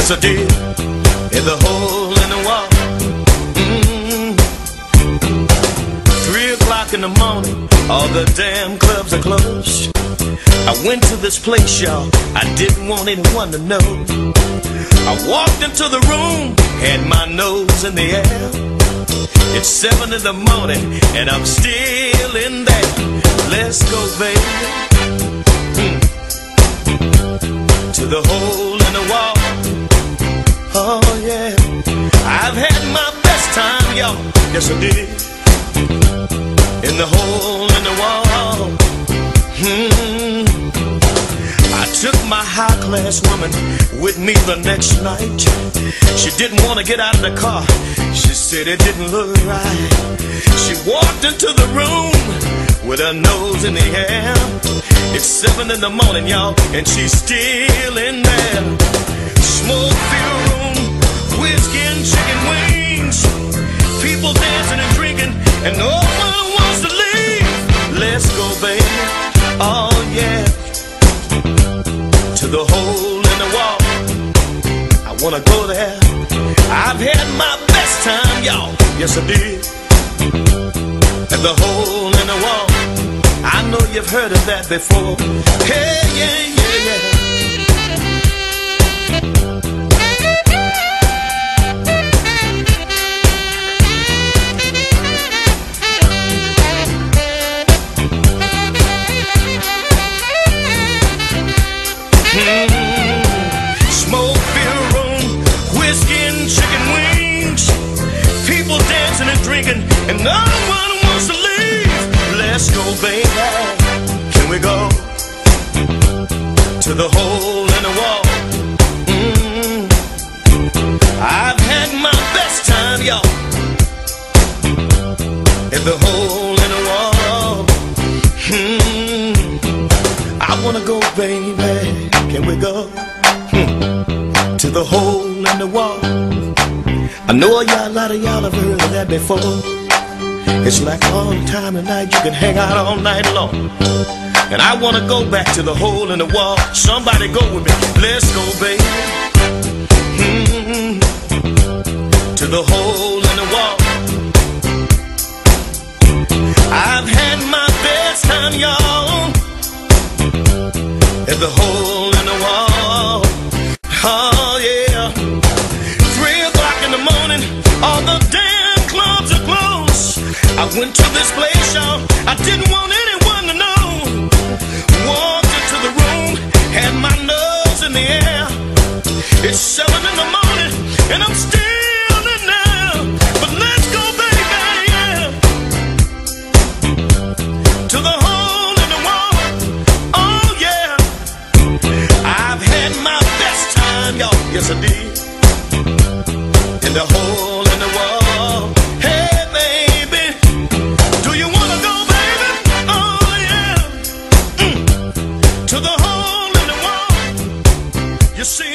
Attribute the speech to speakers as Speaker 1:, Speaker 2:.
Speaker 1: Yes, I did. In the hole in the wall. 3 o'clock in the morning, all the damn clubs are closed. I went to this place, y'all, I didn't want anyone to know. I walked into the room, had my nose in the air. It's 7 in the morning, and I'm still in there. Let's go, baby, to the hole in the wall. Oh, yeah, I've had my best time, y'all. Yes, I did. In the hole in the wall. I took my high-class woman with me the next night. She didn't want to get out of the car. She said it didn't look right. She walked into the room with her nose in the air. It's 7 in the morning, y'all, and she's still in there. Smoke-filled room, whiskey and chicken wings, people dancing and drinking, and no one wants to leave. Let's go, baby. Oh, yeah. To the hole in the wall. I wanna go there. I've had my best time, y'all. Yes, I did. At the hole in the wall. I know you've heard of that before. Hey, yeah, yeah, yeah. Smoke-filled room, whiskey and chicken wings, people dancing and drinking, and no one wants to leave. Let's go, baby. Can we go to the hole in the wall? I've had my best time, y'all, at the hole in the wall. I wanna go, baby. Can we go to the hole in the wall? I know a lot of y'all have heard of that before. It's like all the time at night, you can hang out all night long. And I wanna go back to the hole in the wall. Somebody go with me. Let's go, baby. To the hole in the wall. I've had my best time, y'all, at the hole in the wall. Oh, yeah. 3 o'clock in the morning, all the damn clubs are closed. I went to this place, y'all, I didn't want anyone to know. Walked into the room, had my nose in the air. It's 7 in the morning, and I'm still in there. But let's go, baby, yeah, to the hole in the wall. Oh, yeah. I've had my best time, y'all. Yes, I did. In the hole in the wall. Hey, baby, do you wanna go, baby? Oh, yeah. To the hole in the wall. You see